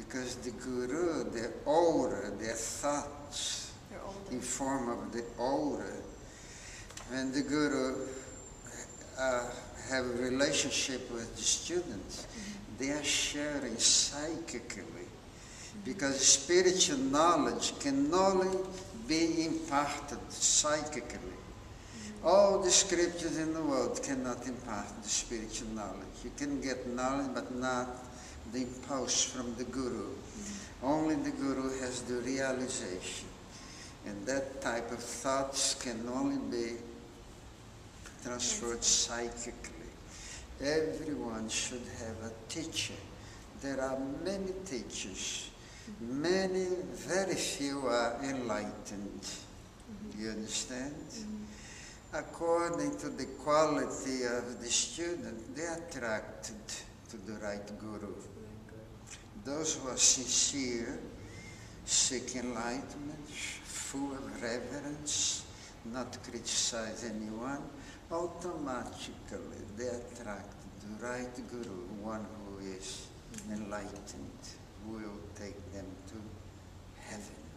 Because the Guru, the aura, their thoughts in form of the aura. When the Guru have a relationship with the students, they are sharing psychically. Because spiritual knowledge can only be imparted psychically. All the scriptures in the world cannot impart the spiritual knowledge. You can get knowledge, but not the impulse from the Guru. Only the Guru has the realization. And that type of thoughts can only be transferred psychically. Everyone should have a teacher. There are many teachers. Many, very few are enlightened. You understand? According to the quality of the student, they are attracted to the right Guru. Those who are sincere, seek enlightenment, full of reverence, not criticize anyone, automatically they attract the right Guru, one who is enlightened, who will take them to heaven.